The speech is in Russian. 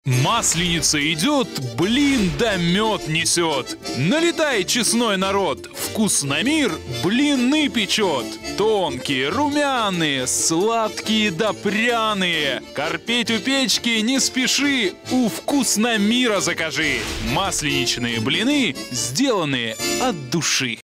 Масленица идет, блин да мед несет. Налетай, честной народ, Вкусномир блины печет. Тонкие, румяные, сладкие да пряные. Корпеть у печки не спеши, у Вкусномира закажи. Масленичные блины, сделанные от души.